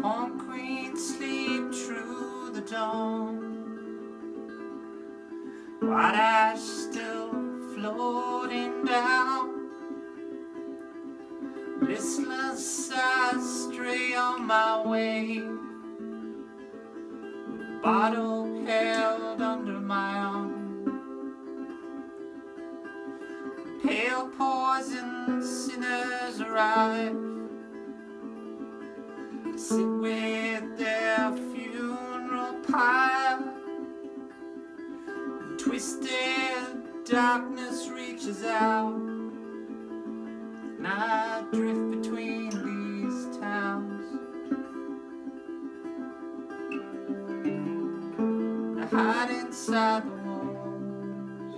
Home queen, sleep through the dawn. White ash still floating down. Listless I stray on my way. Bottle held under my arm. Pale poison sinners arrive. Sit with their funeral pile. Twisted darkness reaches out, and I drift between these towns. I hide inside the walls.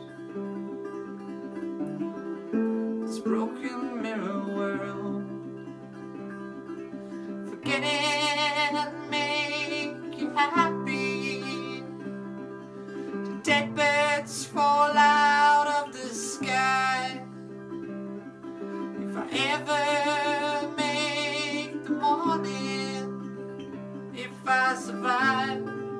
This broken mirror world. Forget it, make you happy. Dead birds fall out of the sky. If I ever make the morning, if I survive,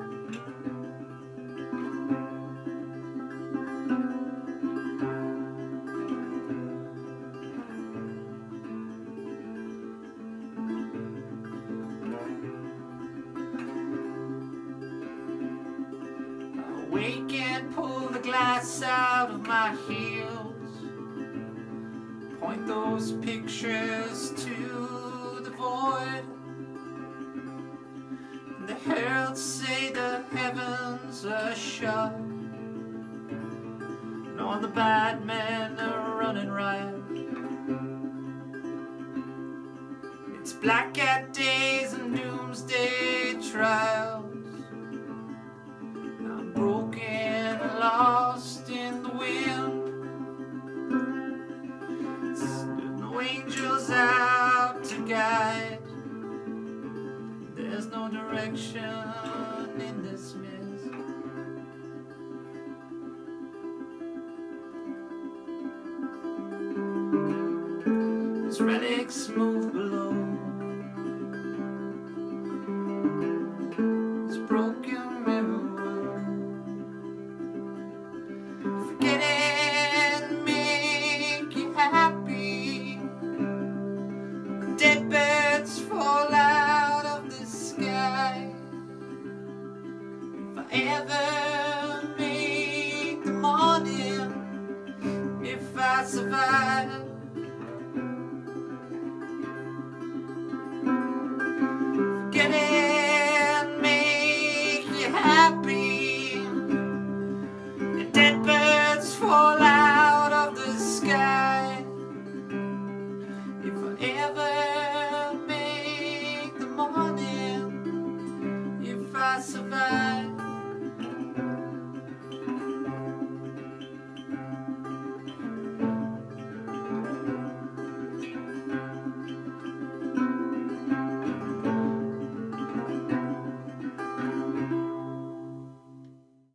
wake and pull the glass out of my heels. Point those pictures to the void. The heralds say the heavens are shut, and all the bad men are running riot. It's black cat days and doomsday trials. Broken, lost in the wind. There's no angels out to guide. There's no direction in this mist. As relics move below, this broken mirror. Forget it, make you happy. Dead birds fall out of the sky. If I ever make the morning, if I survive, forget it, make you happy. Dead birds